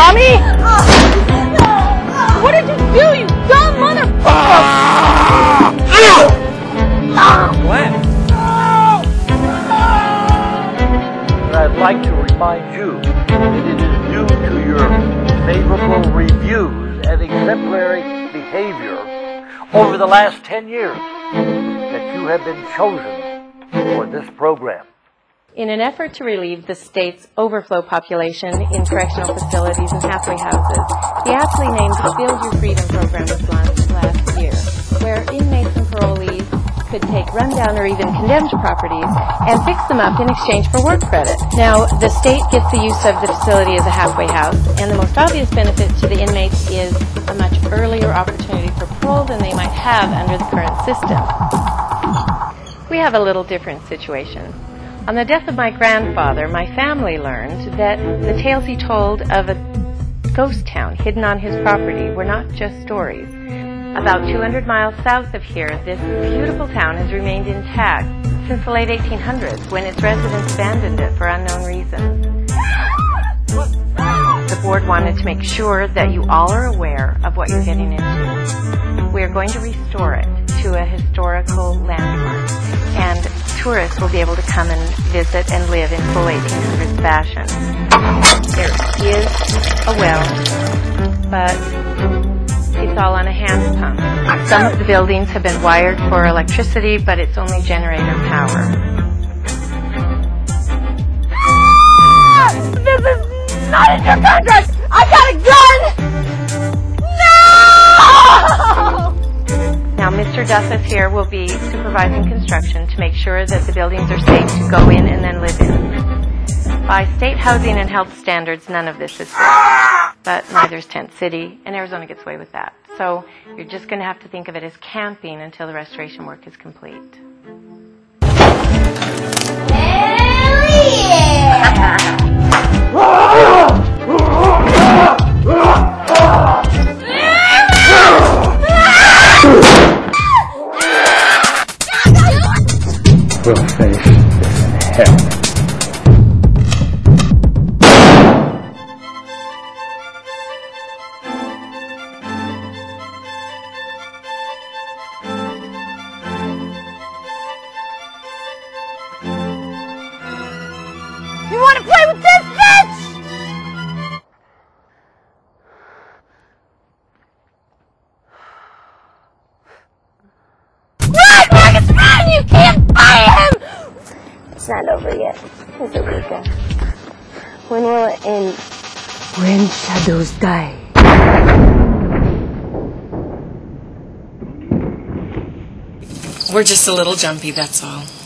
dummy! What did you do, you dumb motherfucker? Glenn! But I'd like to remind you that it is due to your favorable reviews and exemplary behavior over the last 10 years that you have been chosen for this program. In an effort to relieve the state's overflow population in correctional facilities and halfway houses, the aptly named Build Your Freedom program was launched last year, where inmates and parolees could take rundown or even condemned properties and fix them up in exchange for work credit. Now, the state gets the use of the facility as a halfway house, and the most obvious benefit to the inmates is a much earlier opportunity for parole than they might have under the current system. We have a little different situation. On the death of my grandfather, my family learned that the tales he told of a ghost town hidden on his property were not just stories. About 200 miles south of here, this beautiful town has remained intact since the late 1800s, when its residents abandoned it for unknown reasons. The board wanted to make sure that you all are aware of what you're getting into. We are going to restore it to a historical landmark, and tourists will be able to come and visit and live in full 1800s fashion. There is a well, but it's all on a hand pump. Some of the buildings have been wired for electricity, but it's only generator power. This is not in your contract! I got a gun! No! Now, Mr. Duffus here will be supervising construction to make sure that the buildings are safe to go in and then live in. By state housing and health standards, none of this is safe. But neither is Tent City, and Arizona gets away with that. So you're just going to have to think of it as camping until the restoration work is complete. Hell yeah! We'll face this in hell. You want to play with this, bitch? Run, Marcus, run! You can't buy him! It's not over yet. It's a weekend. When will it end? When shadows die. We're just a little jumpy, that's all.